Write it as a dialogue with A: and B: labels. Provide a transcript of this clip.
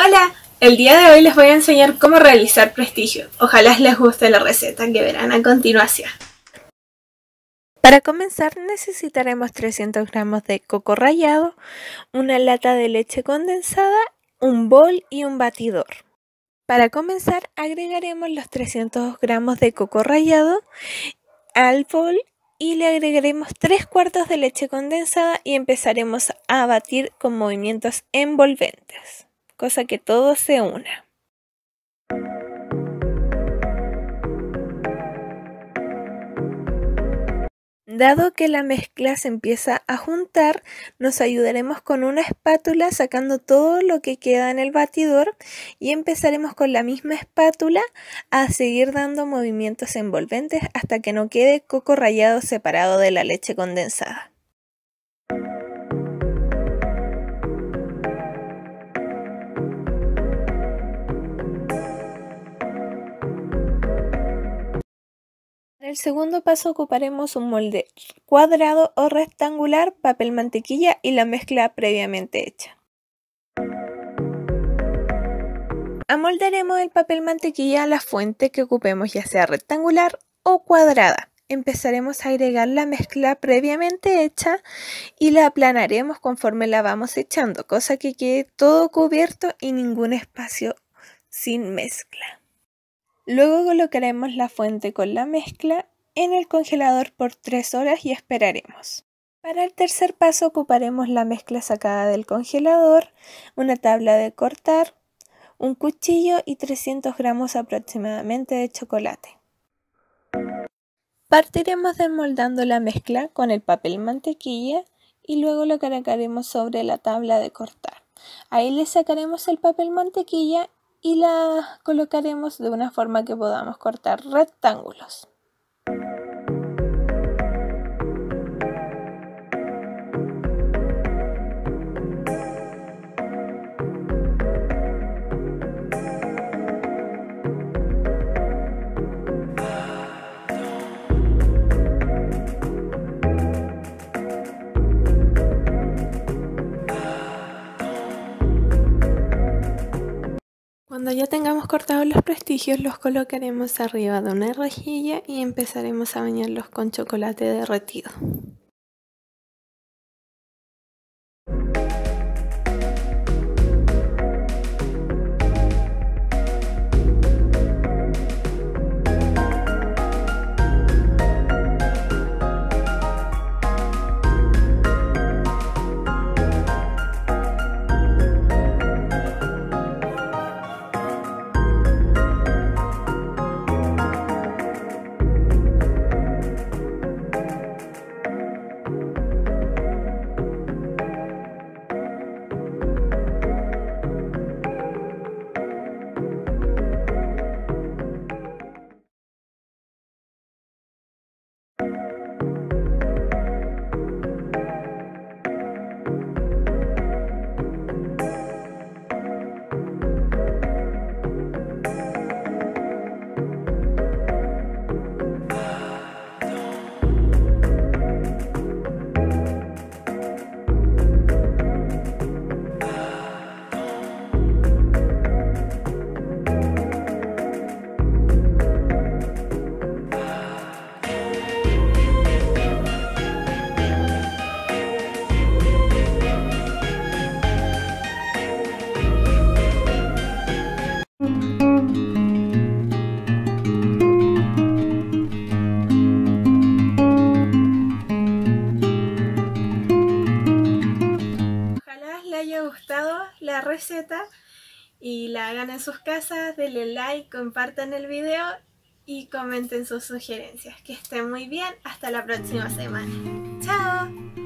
A: Hola, el día de hoy les voy a enseñar cómo realizar prestigio. Ojalá les guste la receta que verán a continuación. Para comenzar necesitaremos 300 gramos de coco rallado, una lata de leche condensada, un bol y un batidor. Para comenzar agregaremos los 300 gramos de coco rallado al bol y le agregaremos 3 cuartos de leche condensada y empezaremos a batir con movimientos envolventes, cosa que todo se una. Dado que la mezcla se empieza a juntar, nos ayudaremos con una espátula sacando todo lo que queda en el batidor y empezaremos con la misma espátula a seguir dando movimientos envolventes hasta que no quede coco rallado separado de la leche condensada. En el segundo paso ocuparemos un molde cuadrado o rectangular, papel mantequilla y la mezcla previamente hecha. Amoldaremos el papel mantequilla a la fuente que ocupemos, ya sea rectangular o cuadrada. Empezaremos a agregar la mezcla previamente hecha y la aplanaremos conforme la vamos echando, cosa que quede todo cubierto y ningún espacio sin mezcla. Luego colocaremos la fuente con la mezcla en el congelador por 3 horas y esperaremos. Para el tercer paso ocuparemos la mezcla sacada del congelador, una tabla de cortar, un cuchillo y 300 gramos aproximadamente de chocolate. Partiremos desmoldando la mezcla con el papel mantequilla y luego lo colocaremos sobre la tabla de cortar. Ahí le sacaremos el papel mantequilla y la colocaremos de una forma que podamos cortar rectángulos. Cuando ya tengamos cortados los prestigios, los colocaremos arriba de una rejilla y empezaremos a bañarlos con chocolate derretido. Ojalá les haya gustado la receta y la hagan en sus casas, denle like, compartan el video y comenten sus sugerencias. Que estén muy bien, hasta la próxima semana. ¡Chao!